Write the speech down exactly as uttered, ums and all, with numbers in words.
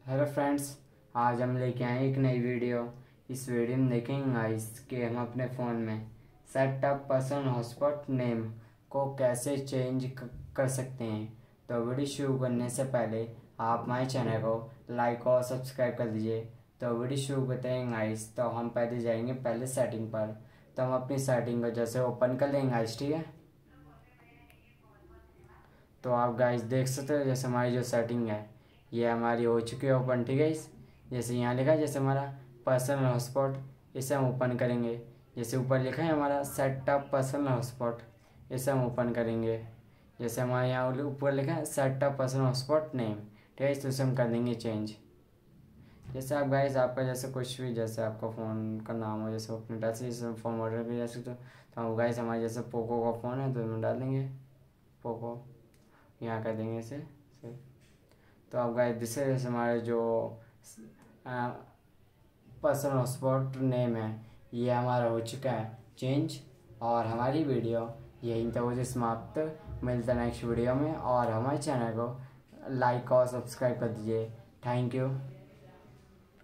Hello friends, आज हम लेके आए एक नई वीडियो। इस वीडियो में देखेंगे गाइस कि हम अपने फ़ोन में set up personal hotspot name को कैसे चेंज कर सकते हैं। तो वीडियो शुरू करने से पहले आप हमारे चैनल को लाइक और सब्सक्राइब कर दीजिए। तो वीडियो शुरू करते हैं गाइस। तो हम पहले जाएंगे पहले सेटिंग पर। तो हम अपनी सेटिंग को जैसे ओपन कर लेंगे गाइस, ठीक है। तो आप गाइस देख सकते हो जैसे हमारी जो सेटिंग है ये हमारी हो चुकी है ओपन, ठीक है। इस जैसे यहाँ लिखा है जैसे हमारा पर्सनल हॉटस्पॉट, इसे हम ओपन करेंगे। जैसे ऊपर लिखा है हमारा सेट अप पर्सनल हॉटस्पॉट, इसे हम ओपन करेंगे। जैसे हमारे यहाँ ऊपर लिखा है set up personal hotspot name, ठीक है। इसे हम कर देंगे चेंज। जैसे आप गाइस आपका जैसे कुछ भी जैसे आपका फ़ोन का नाम हो, जैसे अपने टच से फ़ोन मॉडल भी जैसे तो, तो हम गाइस हमारे जैसे पोको का फ़ोन है तो हम डाल देंगे पोको, यहाँ कर देंगे इसे से। तो आप गाइस जिससे जैसे हमारे जो पर्सनल हॉटस्पॉट नेम है ये हमारा हो चुका है चेंज। और हमारी वीडियो यहीं तक मुझे समाप्त। मिलता है नेक्स्ट वीडियो में, और हमारे चैनल को लाइक और सब्सक्राइब कर दीजिए। Thank you.